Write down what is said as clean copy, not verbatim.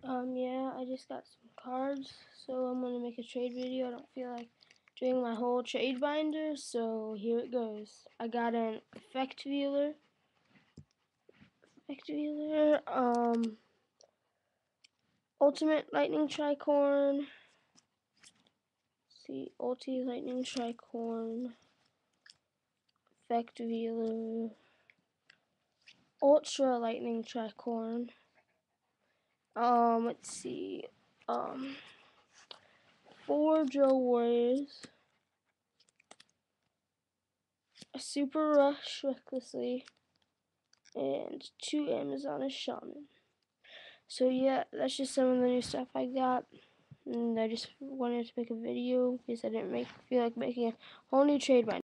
Yeah, I just got some cards, so I'm gonna make a trade video. I don't feel like doing my whole trade binder, so here it goes. I got an effect viewer, ultimate lightning tricorn, see, ulti lightning tricorn, effect viewer, ultra lightning tricorn, let's see, 4 Joe Warriors, a Super Rush Recklessly, and 2 Amazon Shaman. So yeah, that's just some of the new stuff I got, and I just wanted to make a video because I didn't feel like making a whole new trade binder.